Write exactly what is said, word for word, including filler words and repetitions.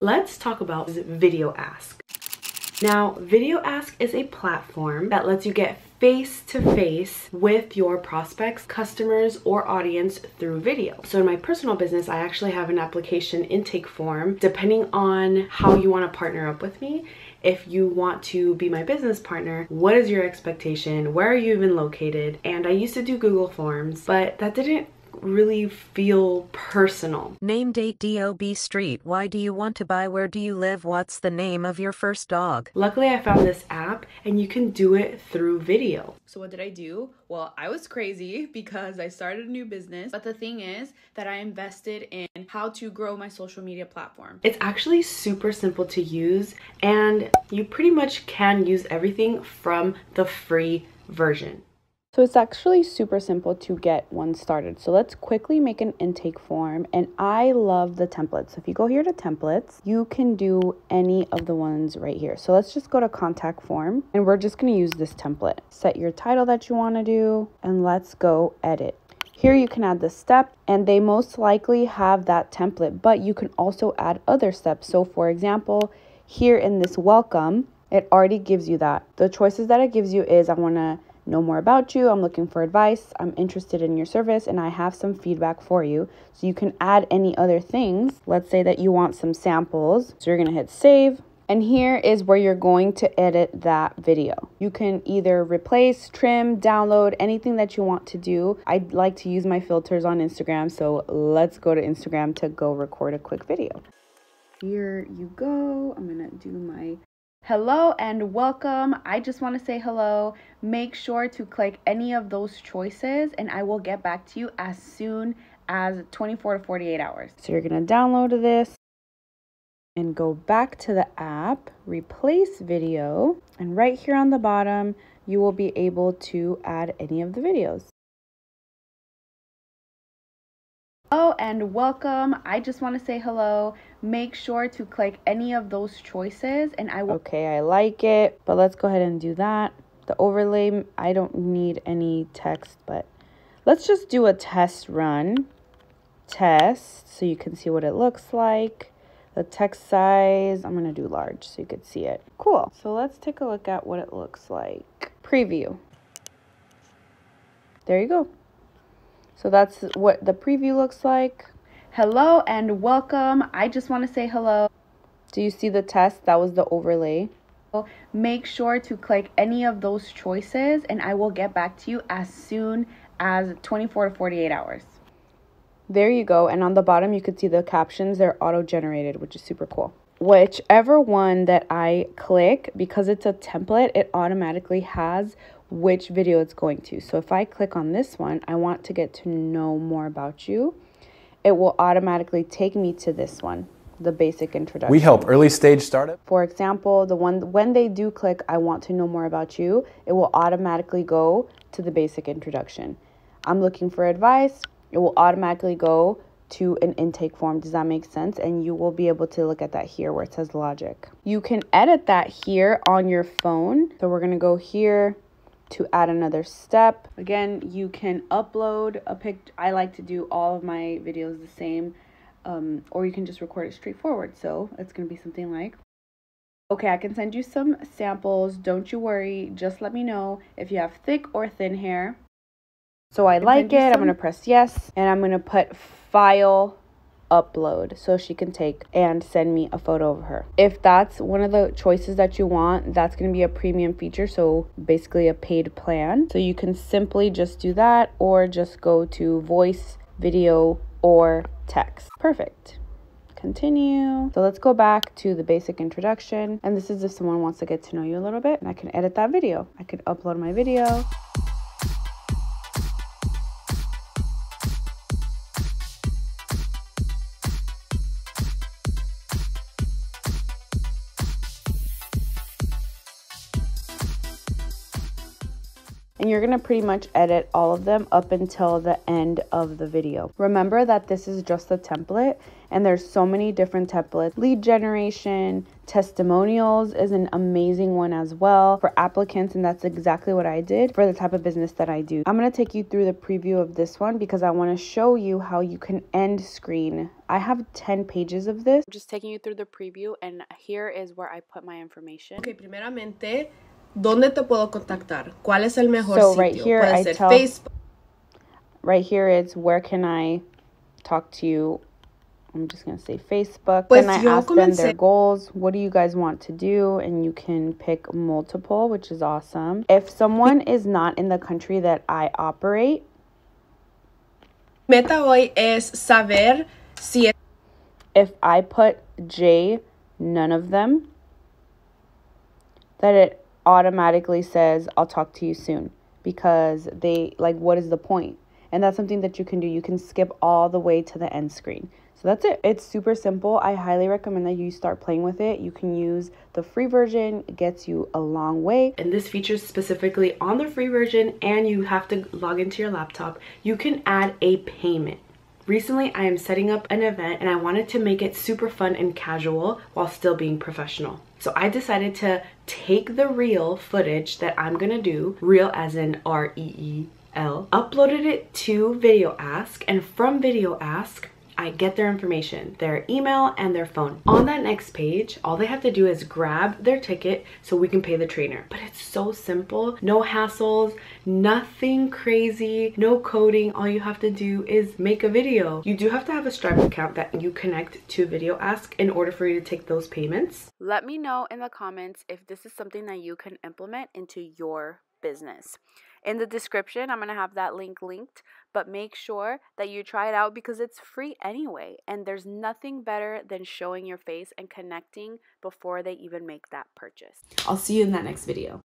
let's talk about VideoAsk. Now, VideoAsk is a platform that lets you get face-to-face with your prospects, customers, or audience through video. So in my personal business, I actually have an application intake form. Depending on how you want to partner up with me, if you want to be my business partner, what is your expectation? Where are you even located? And I used to do Google Forms, but that didn't really feel personal. Name, date, D O B street. Why do you want to buy? Where do you live? What's the name of your first dog? Luckily, I found this app and you can do it through video. So what did I do? Well, I was crazy because I started a new business. But the thing is that I invested in how to grow my social media platform. It's actually super simple to use, and you pretty much can use everything from the free version. So it's actually super simple to get one started. So let's quickly make an intake form, and I love the templates. So if you go here to templates, you can do any of the ones right here. So let's just go to contact form, and we're just going to use this template. Set your title that you want to do, and let's go edit. Here you can add the step, and they most likely have that template, but you can also add other steps. So for example, here in this welcome, it already gives you that. The choices that it gives you is I want to know more about you, I'm looking for advice, I'm interested in your service, and I have some feedback for you. So you can add any other things. Let's say that you want some samples. So you're going to hit save. And here is where you're going to edit that video. You can either replace, trim, download, anything that you want to do. I like to use my filters on Instagram, so let's go to Instagram to go record a quick video. Here you go. I'm going to do my hello and welcome. I just want to say hello. Make sure to click any of those choices and I will get back to you as soon as twenty-four to forty-eight hours. So you're going to download this and go back to the app, replace video, and right here on the bottom, you will be able to add any of the videos. Hello and welcome. I just want to say hello. Make sure to click any of those choices and I will. Okay, I like it, but let's go ahead and do that. The overlay, I don't need any text, but let's just do a test run. Test, so you can see what it looks like. The text size, I'm going to do large so you could see it. Cool. So let's take a look at what it looks like. Preview. There you go. So that's what the preview looks like. Hello and welcome. I just want to say hello. Do you see the test? That was the overlay. Make sure to click any of those choices and I will get back to you as soon as twenty-four to forty-eight hours. There you go. And on the bottom, you could see the captions. They're auto-generated, which is super cool. Whichever one that I click, because it's a template, it automatically has which video it's going to. So if I click on this one, I want to get to know more about you. It will automatically take me to this one, the basic introduction. We help early stage startup. For example, the one when they do click, I want to know more about you, it will automatically go to the basic introduction. I'm looking for advice. It will automatically go to an intake form. Does that make sense? And you will be able to look at that here where it says logic. You can edit that here on your phone. So we're going to go here to add another step. Again, you can upload a pic. I like to do all of my videos the same, um, or you can just record it straightforward. So it's going to be something like, okay, I can send you some samples. Don't you worry. Just let me know if you have thick or thin hair. So I like it. I'm going to press yes, and I'm going to put file upload so she can take and send me a photo of her. If that's one of the choices that you want, that's going to be a premium feature, so basically a paid plan. So you can simply just do that or just go to voice, video, or text. Perfect. Continue. So let's go back to the basic introduction, and this is if someone wants to get to know you a little bit, and I can edit that video. I could upload my video. And you're going to pretty much edit all of them up until the end of the video. Remember that this is just a template And there's so many different templates. Lead generation, testimonials is an amazing one as well for applicants, and that's exactly what I did for the type of business that I do. I'm going to take you through the preview of this one because I want to show you how you can end screen. I have ten pages of this. I'm just taking you through the preview, and here is where I put my information. Okay, primeramente, ¿dónde te puedo contactar? ¿Cuál es el mejor so sitio? Right here, Puede I ser tell, Facebook. Right here, it's where can I talk to you. I'm just going to say Facebook. Pues then I yo ask comencé. them their goals. What do you guys want to do? And you can pick multiple, which is awesome. If someone is not in the country that I operate, Meta hoy es saber si es if I put J, none of them, that it automatically says, I'll talk to you soon. Because they, like, what is the point? And that's something that you can do. You can skip all the way to the end screen. So that's it. It's super simple. I highly recommend that you start playing with it. You can use the free version. It gets you a long way. And this feature specifically on the free version, and you have to log into your laptop. You can add a payment. Recently, I am setting up an event and I wanted to make it super fun and casual while still being professional. So I decided to take the reel footage that I'm gonna do, reel as in R E E L, uploaded it to VideoAsk, and from VideoAsk, I get their information, their email and their phone. On that next page, all they have to do is grab their ticket so we can pay the trainer. But it's so simple, no hassles, nothing crazy, no coding. All you have to do is make a video. You do have to have a Stripe account that you connect to VideoAsk in order for you to take those payments. Let me know in the comments if this is something that you can implement into your business. In the description, I'm going to have that link linked, but make sure that you try it out because it's free anyway. And there's nothing better than showing your face and connecting before they even make that purchase. I'll see you in that next video.